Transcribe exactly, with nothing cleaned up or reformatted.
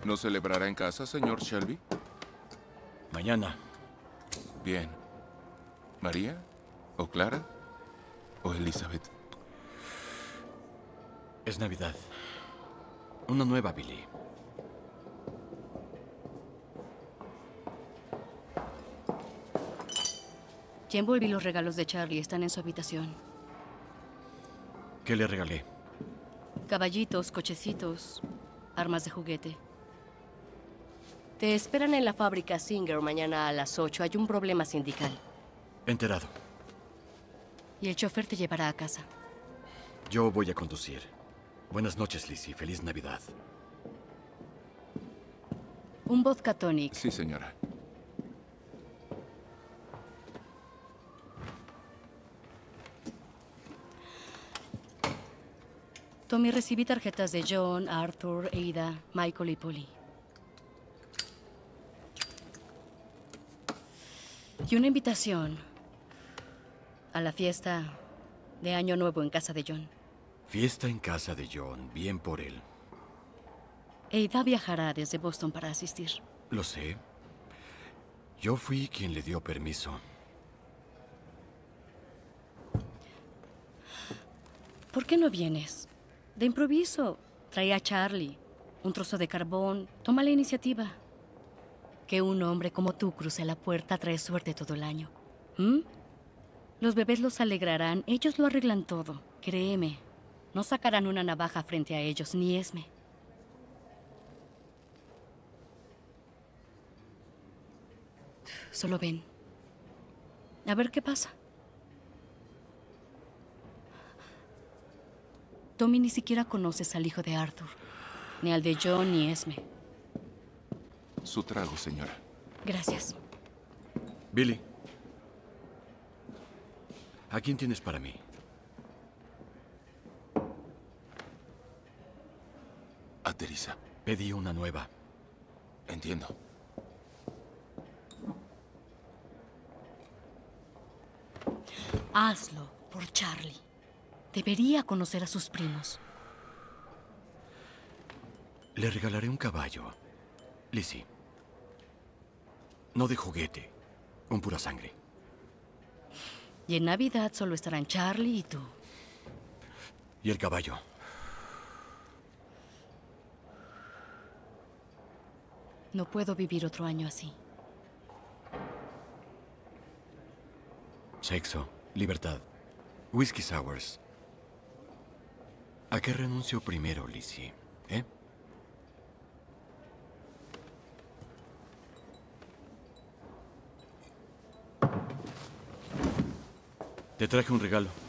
¿No celebrará en casa, señor Shelby? Mañana. Bien. ¿María? ¿O Clara? ¿O Elizabeth? Es Navidad. Una nueva, Billy. Ya envolví los regalos de Charlie. Están en su habitación. ¿Qué le regalé? Caballitos, cochecitos, armas de juguete. Te esperan en la fábrica Singer mañana a las ocho. Hay un problema sindical. Enterado. Y el chofer te llevará a casa. Yo voy a conducir. Buenas noches, Lizzie. Feliz Navidad. Un vodka tonic. Sí, señora. Tommy, recibí tarjetas de John, Arthur, Ada, Michael y Polly. Y una invitación a la fiesta de Año Nuevo en casa de John. Fiesta en casa de John. Bien por él. Ada viajará desde Boston para asistir. Lo sé. Yo fui quien le dio permiso. ¿Por qué no vienes? De improviso. Trae a Charlie. Un trozo de carbón. Toma la iniciativa. Que un hombre como tú cruce la puerta trae suerte todo el año. ¿Mm? Los bebés los alegrarán. Ellos lo arreglan todo. Créeme. No sacarán una navaja frente a ellos, ni Esme. Solo ven. A ver qué pasa. Tommy, ni siquiera conoces al hijo de Arthur. Ni al de John, ni Esme. Su trago, señora. Gracias. Billy. ¿A quién tienes para mí? A Teresa. Pedí una nueva. Entiendo. Hazlo por Charlie. Debería conocer a sus primos. Le regalaré un caballo. Lizzie. No de juguete. Un pura sangre. Y en Navidad solo estarán Charlie y tú. ¿Y el caballo? No puedo vivir otro año así. Sexo, libertad, whisky sours. ¿A qué renuncio primero, Lizzie? ¿Eh? Te traje un regalo.